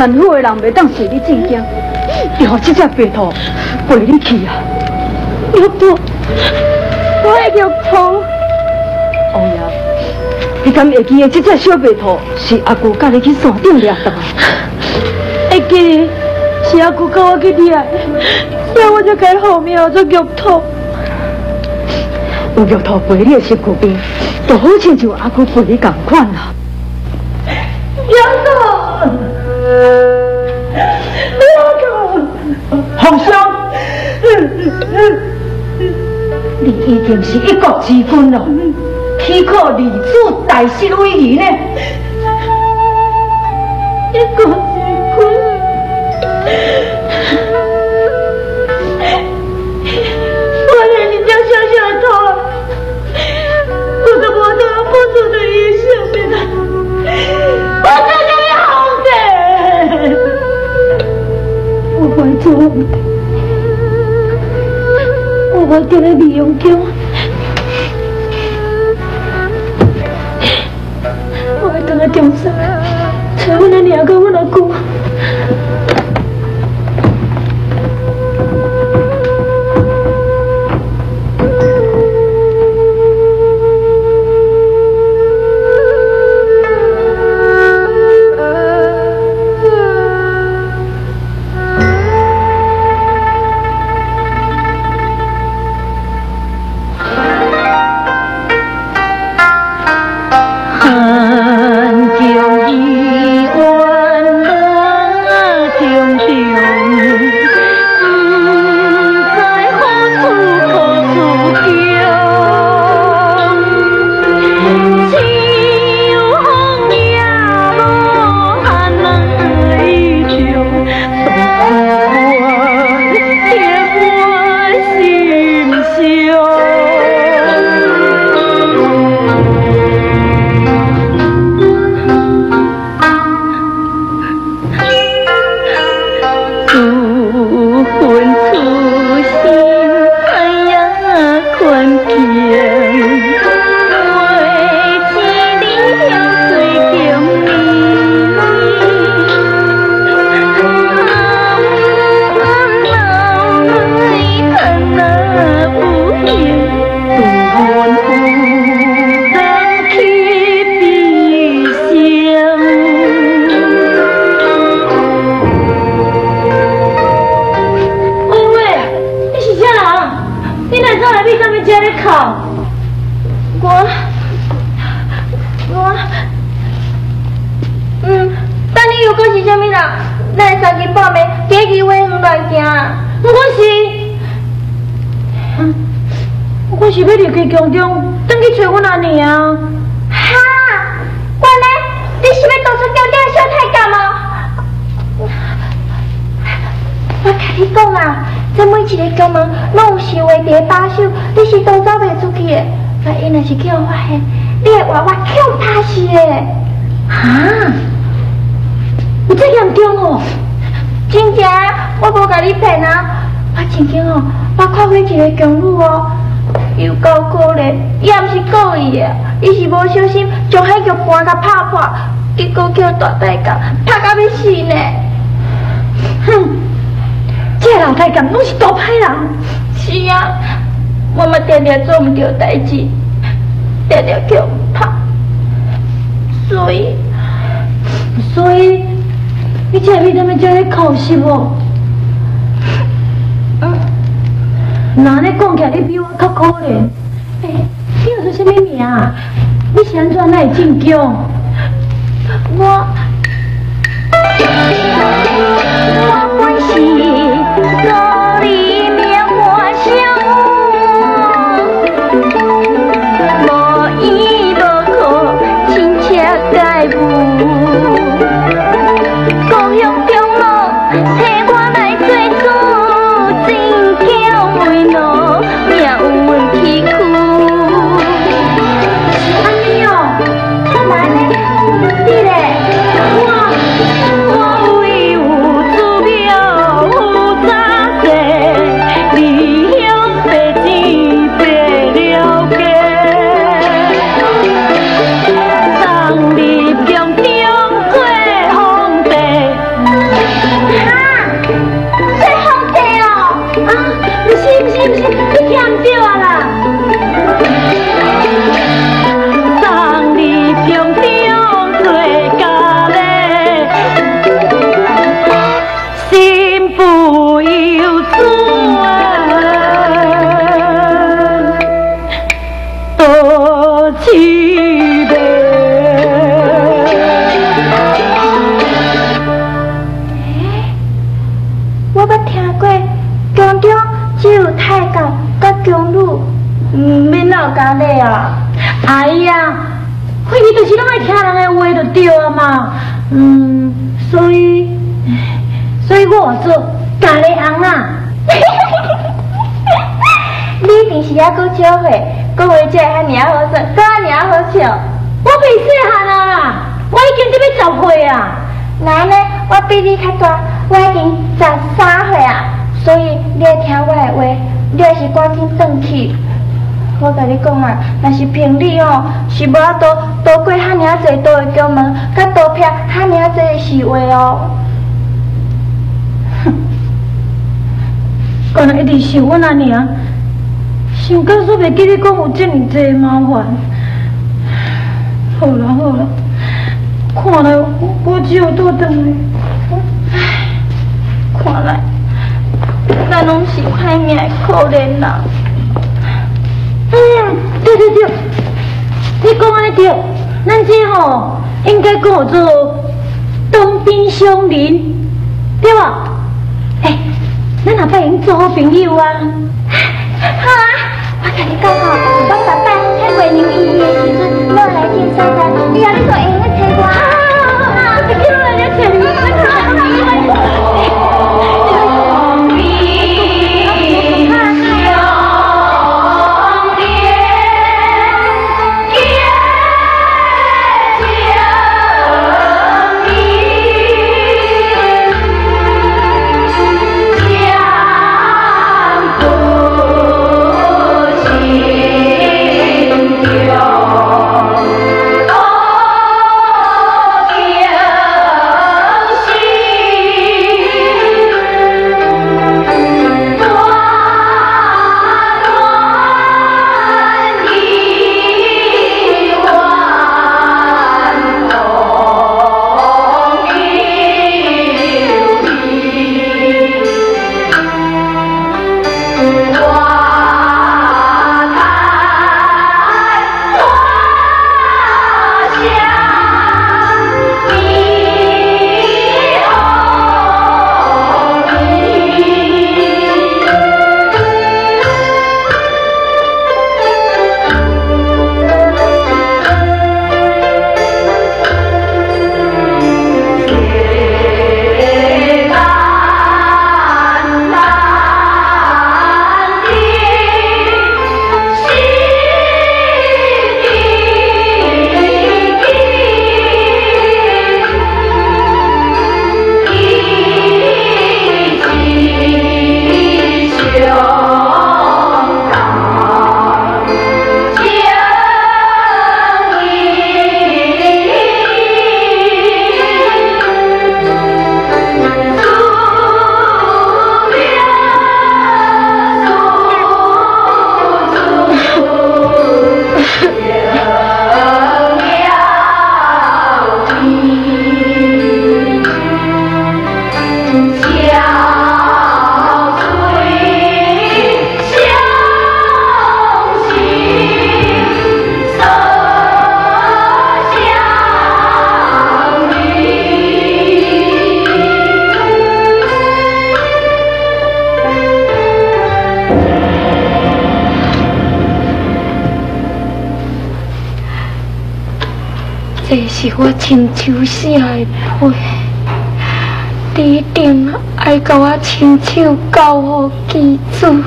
山好的人袂当随你进京，要互这只白兔陪你去啊！玉兔，我的玉兔。欧爷，你敢会记得这只小白兔是阿舅甲你去山顶掠到？会记得是阿舅教我去掠，所以我才改后面做玉兔。有玉兔陪你的身躯边，就好亲像阿舅陪你同款啦。玉兔，皇上，你一定是一国之君咯，岂可立主大失威仪呢？一国之君，我连你这小小的头，我都无得付出的一生命啊！我真的要红的，我会做红的。我会跟你利用宫，我会跟他中山，找阮的娘跟阮阿姑。我是要离开宫中，转去找阮阿娘啊！ 哈，原来你是要当初宫中的小太监吗？我甲你讲啊，这每一个宫门拢有守卫伫把守，你是都走袂出去的。万一若是叫我发现，你会活活强拍死的。 哈，有这严重哦？ 真正，我无甲你骗啊！我曾经哦，我看过一个宫女哦。又够可怜，伊也毋是故意的，伊是无小心将迄玉盘甲拍破，结果叫大太监拍到要死呢。 哼，这老太监拢是大歹人。 是啊，我嘛常常做唔到代志，常常叫拍，所以你这为什么这样哭是无？那你讲起来，你比我较可怜。你叫做什么名啊？你是安怎来进京？ 我本是老里面花香，无依无靠，亲切介母。故乡中路，替我来做主，真叫为奴，命运崎岖。 安尼哦， 哪呢？你嘞？我为有我捌听过，宫中只有太监甲宫女，免闹家咧啊！ 哎呀，会你就是拢爱听人的话就对啊嘛。所以我做家里翁啊。 你平时还阁少岁，讲话才会遐尔好算，阁遐尔好笑。 我未细汉啊，我已经这要10岁啊。 那呢，我比你较大，我已经13岁啊。所以你会听我的话，你还是赶紧转去。我甲你讲啊，若是凭你哦，是无法度过遐尔济道的宫门，甲道撇遐尔济的事话哦。 哼，原来一直是阮安尼啊，想到煞袂记你讲有这么济麻烦。好啦，看来我只有倒转来。 唉，看来咱拢是歹命的可怜人。 对，你讲安尼对，咱这吼应该讲做东边相邻，对吧？咱后摆已经做好朋友啊。 好啊，我甲你讲吼，我爸爸喺月娘医院的时阵，我来见嫂嫂，以后你就会用来找我。好，你叫我来找你， 这是我亲手写的批，你一定爱甲我亲手交互记住，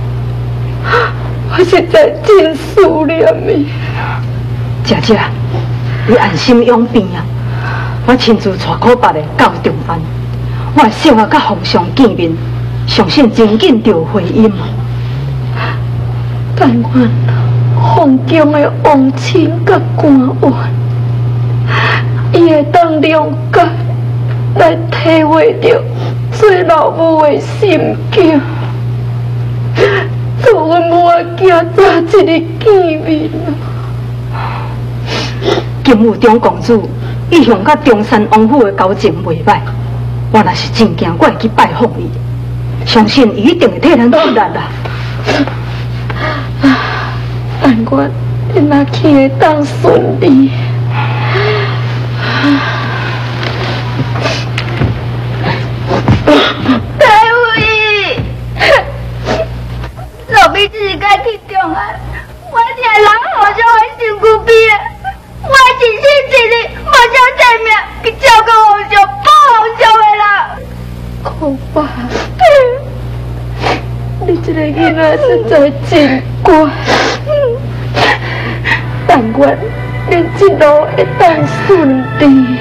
我实在真思念你。 姐姐，你安心养病啊！我亲自带可伯的到中安，我的小啊甲皇上见面，相信真紧就有回音啊。 但愿皇宫的王亲甲官员，伊会当谅解，来体会着做老母的心境，做阮母仔囝早一日见面啊！ 金武中公主一向甲中山王府的交情袂歹，我若是真惊，我会去拜访伊，相信伊一定会替咱出力啦。 但愿恁阿去会当顺利。大夫， 方法。你这个囡仔实在真乖，但愿恁这路会当顺利。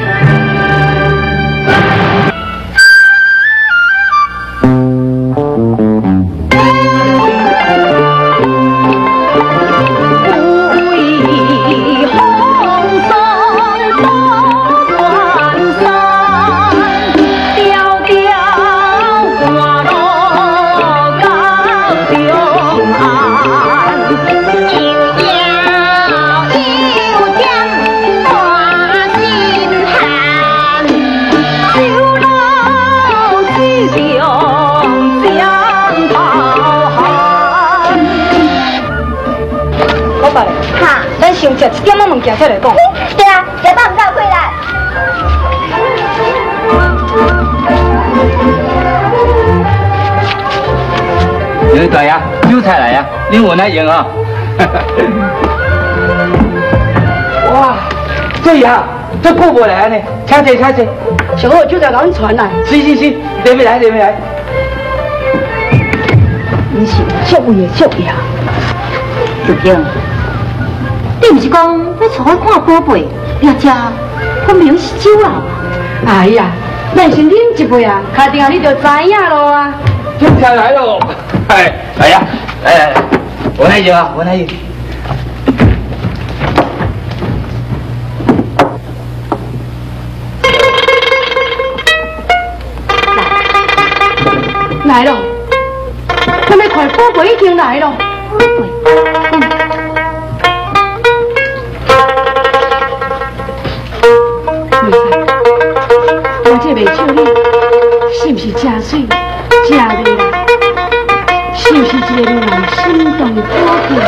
先食一点仔物件再来讲。 对啊，食饱唔才有回来。 有大爷，韭菜来呀，你闻来用啊。哇，这样这顾不来呢，请坐，请坐。 上好就在甲阮传来。 是，来没来，来没来？ 你是足位的足呀， 就英。你毋是讲要带我看宝贝，要食分明是酒啦。 哎呀，咱先啉一杯啊，确定你就知影咯啊。 韭菜来喽！来呀，来，闻来用啊，闻来用。 来咯，咱们快宝贝已经来咯。宝贝，我这袂笑你，是不是真水、真美啦？是不是一个令人心动的宝贝？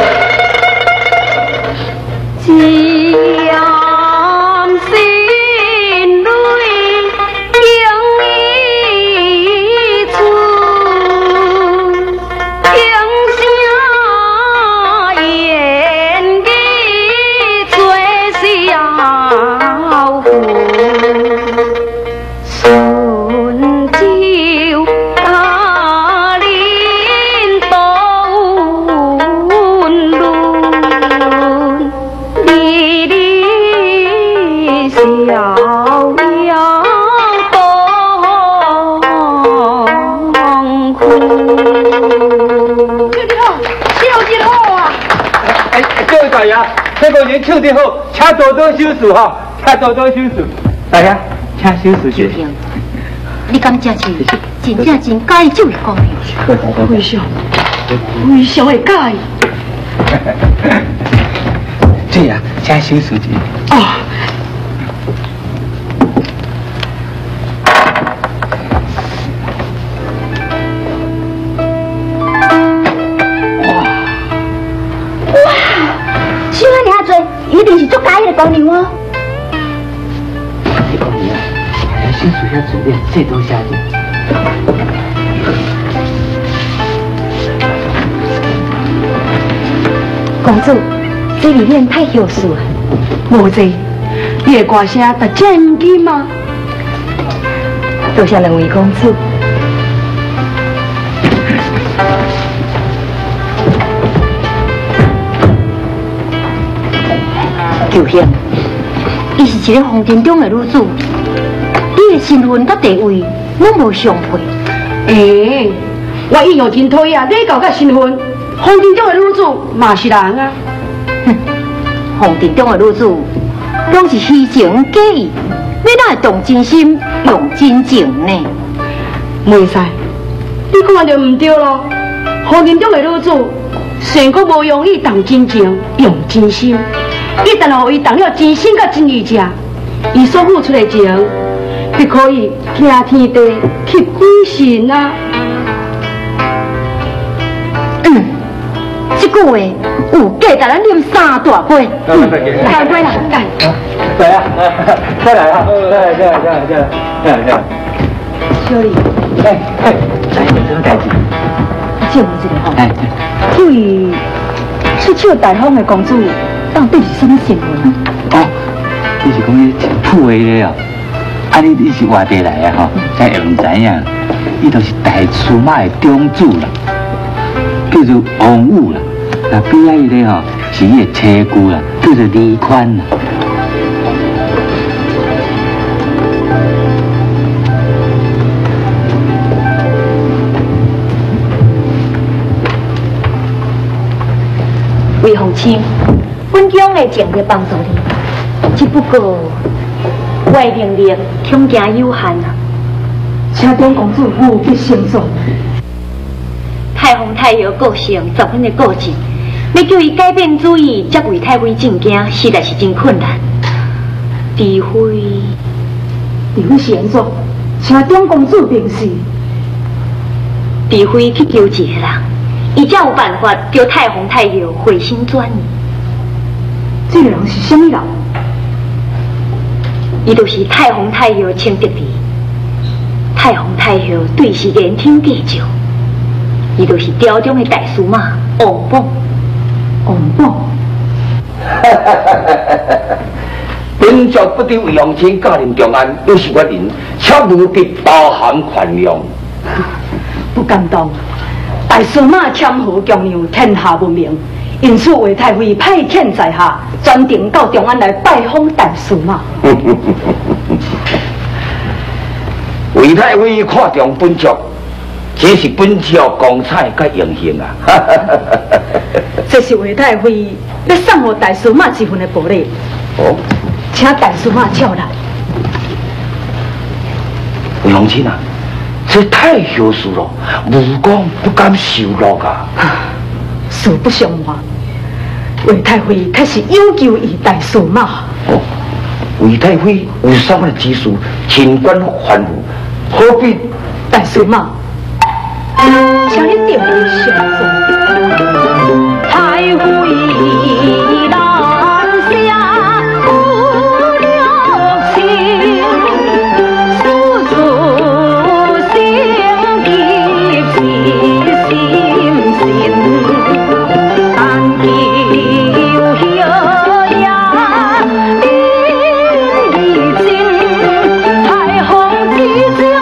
这个人唱得好，请多多收视哈，请多多收视。大家请收视去。 你敢真是真正真介意这位姑娘？ 非常会介意。 这样，请收视去。 啊。 一定是做介意的姑娘哦。 这姑娘，还要先做下准备，再多下去。 公主，这里面太休淑了。 无济，你的歌声特真紧吗？ 多谢两位公主。救兄，伊是一个皇庭中的女子，你的身份甲地位拢无相配。 我以后真讨厌礼教甲身份，皇庭中的女子嘛是人啊。 哼，皇庭中的女子拢是虚情假意，你哪会动真心用真情呢？ 袂使，你看就唔对咯。皇庭中的女子，虽阁无容易动真情用真心。一旦让伊动了真心甲真意者，伊所付出的情，就可以行天地去鬼神啊！ 这句话有价值咱啉3大杯。 大杯啦， 来啊！再来啊！再来！ 小丽， 来，有什么代志？ 借问一个吼，这位出手大方的公主。到底是什么身份？ 哦，你是讲你普话的哦？啊，你是外地来的吼，咱也唔知影。 伊就是大司马的长子啦，叫做王武啦。那边仔伊咧吼是伊的妻姑啦，叫做李宽啦。 魏凤卿，本宫会尽力帮助你，只不过我的能力恐惊有限啊。 请长公主务必慎重。 太皇太后个性十分的固执，要叫伊改变主意，接为太妃进京，实在是真困难。除非是安怎？请长公主明示。 除非去求一个人，伊才有办法叫太皇太后回心转意。 这个人是什么人？ 伊就是太皇太后清德帝。太皇太后对是言听计就，伊就是朝中的大司马王榜。 王榜。 本朝不得为王卿驾临长安，有是我人，且无必包含宽容。 不敢当，大司马谦和强让天下闻名，因此魏太妃派遣在下，专程到长安来拜访大司马。 魏太尉看重本朝，这是本朝光彩甲荣幸啊！ 这是魏太尉要送予大司马一份的宝礼。 哦， 请大司马笑来。 魏王卿啊，这太小事了，武功不敢受落啊！ 实不相瞒，魏太尉开始要求于大司马。 哦，魏太尉有什么指示，清官还务。何必大司马，请你定义相助。太尉南下不留情，苏主心急起心心，但求后呀定义情，太皇之情。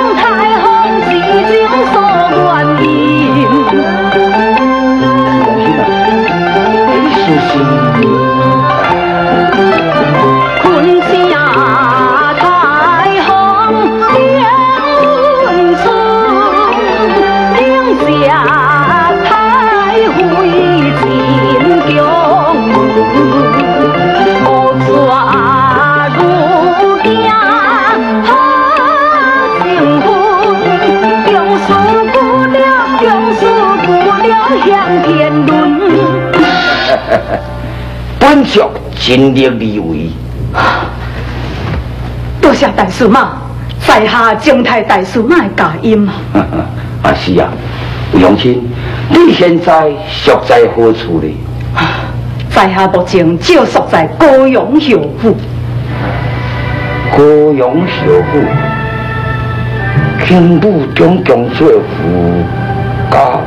本朝尽力而为。 多谢大司马，在下敬太大司马的佳音啊！ 啊是啊，魏王卿，你现在属在何处呢？ 在下目前就属在高阳侯府。 高阳侯府，卿母种种做夫家。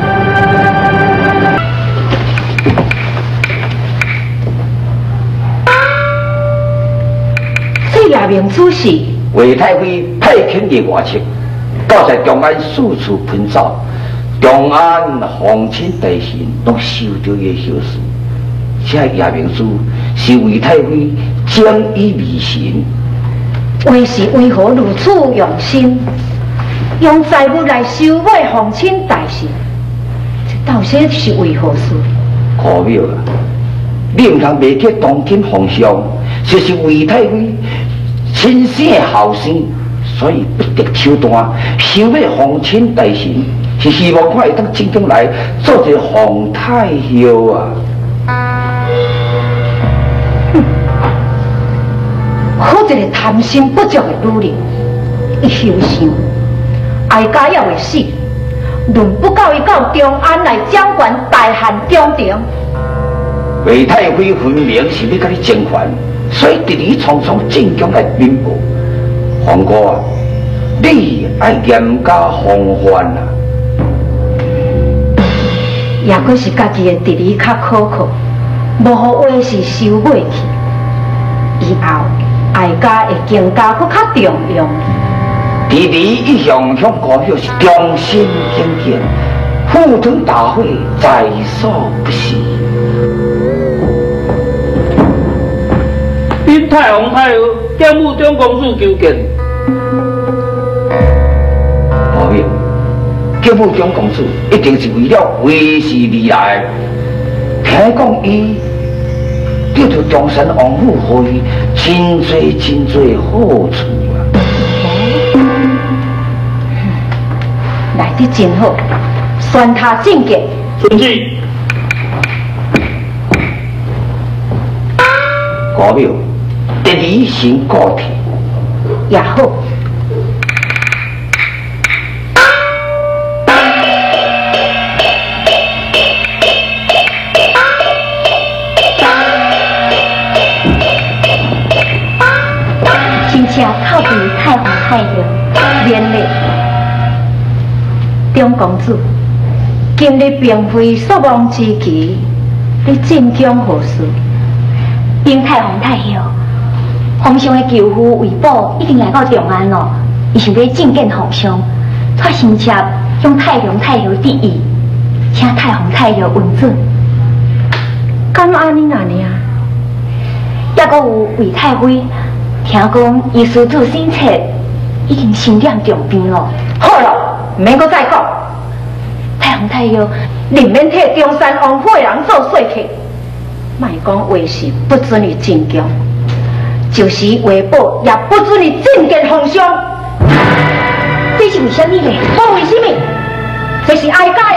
夜明主事， 魏太尉派遣的外戚，到在长安四处奔走，长安皇亲大臣都受到伊的消息。这夜明书是魏太尉将以未行， 为是为何如此用心，用财物来收买皇亲大臣？这到底是为何事？ 可妙啊！你唔通未记当今皇上，就是魏太尉亲生后生，所以不得手段收买皇亲大臣，是希望看会当进京来做一个皇太后啊！ 好一个贪心不足的女人，一休想，哀家也会死，论不到伊到长安来掌管大汉中庭。 魏太尉分明是要甲你争权，所以直里匆匆进京来禀报。皇哥啊，你爱严加防范啊！ 也阁是家己的地理较苛刻，无好话是收买去。以后哀家会更加搁较重用。 弟弟一向向高表是忠心耿耿，赴汤蹈火在所不惜。 因太皇太后建武中公主求见。 高表，建武中公主一定是为了维持未来。听讲伊得到中山王府给予真多好处啊！ 来得真好，宣他进阶。 遵旨。 高表，得理性高体也好。靠近太皇太后免礼，中公主，今日并非朔望之期，你进京何事？因太皇太后，皇上的舅父韦宝已经来到长安了，伊想要觐见皇上，托臣妾向太皇太后致意，请太皇太后允准。 敢安尼哪呢？ 也阁有韦太妃。听讲，伊师祖新妾已经身染重病了。 好了，免阁再讲。 太皇太后， 你免替中山王府的人做说客，莫讲话是不准你进京，就是话宝也不准你觐见皇上。 这是为什么呢？ 不为什么？这是哀家